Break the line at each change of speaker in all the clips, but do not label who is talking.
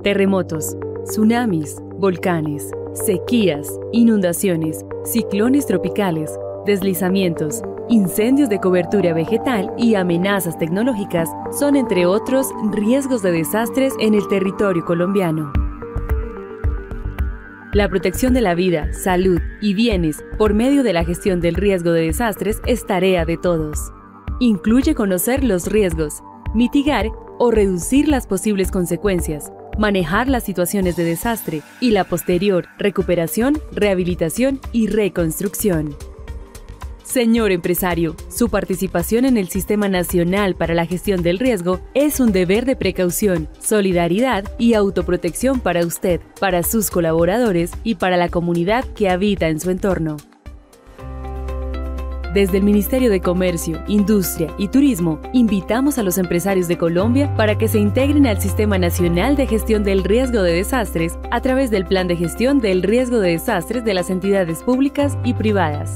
terremotos, tsunamis, volcanes, sequías, inundaciones, ciclones tropicales, deslizamientos, incendios de cobertura vegetal y amenazas tecnológicas son, entre otros, riesgos de desastres en el territorio colombiano. La protección de la vida, salud y bienes por medio de la gestión del riesgo de desastres es tarea de todos. Incluye conocer los riesgos, mitigar o reducir las posibles consecuencias, manejar las situaciones de desastre y la posterior recuperación, rehabilitación y reconstrucción. Señor empresario, su participación en el Sistema Nacional para la Gestión del Riesgo es un deber de precaución, solidaridad y autoprotección para usted, para sus colaboradores y para la comunidad que habita en su entorno. Desde el Ministerio de Comercio, Industria y Turismo, invitamos a los empresarios de Colombia para que se integren al Sistema Nacional de Gestión del Riesgo de Desastres a través del Plan de Gestión del Riesgo de Desastres de las entidades públicas y privadas.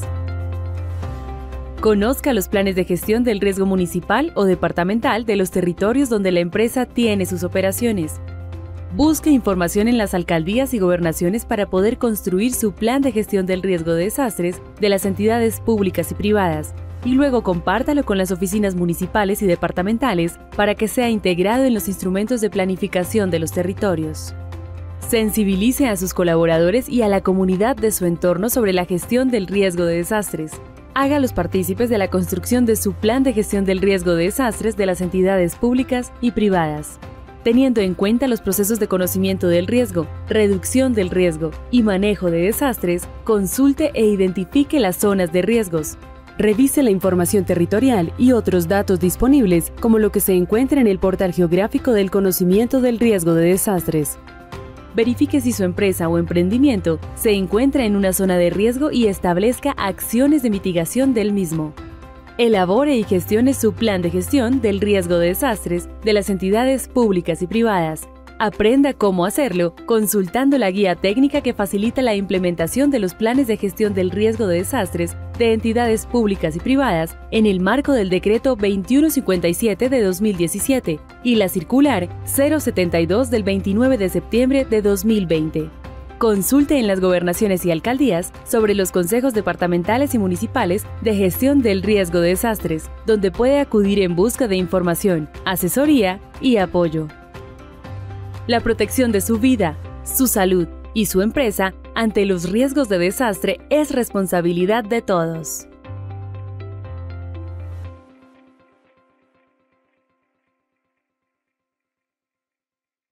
Conozca los planes de gestión del riesgo municipal o departamental de los territorios donde la empresa tiene sus operaciones. Busque información en las alcaldías y gobernaciones para poder construir su plan de gestión del riesgo de desastres de las entidades públicas y privadas, y luego compártalo con las oficinas municipales y departamentales para que sea integrado en los instrumentos de planificación de los territorios. Sensibilice a sus colaboradores y a la comunidad de su entorno sobre la gestión del riesgo de desastres. Hágalos partícipes de la construcción de su plan de gestión del riesgo de desastres de las entidades públicas y privadas. Teniendo en cuenta los procesos de conocimiento del riesgo, reducción del riesgo y manejo de desastres, consulte e identifique las zonas de riesgos. Revise la información territorial y otros datos disponibles, como lo que se encuentra en el portal geográfico del conocimiento del riesgo de desastres. Verifique si su empresa o emprendimiento se encuentra en una zona de riesgo y establezca acciones de mitigación del mismo. Elabore y gestione su plan de gestión del riesgo de desastres de las entidades públicas y privadas. Aprenda cómo hacerlo consultando la guía técnica que facilita la implementación de los planes de gestión del riesgo de desastres de entidades públicas y privadas en el marco del Decreto 2157 de 2017 y la Circular 072 del 29 de septiembre de 2020. Consulte en las gobernaciones y alcaldías sobre los consejos departamentales y municipales de gestión del riesgo de desastres, donde puede acudir en busca de información, asesoría y apoyo. La protección de su vida, su salud y su empresa ante los riesgos de desastre es responsabilidad de todos.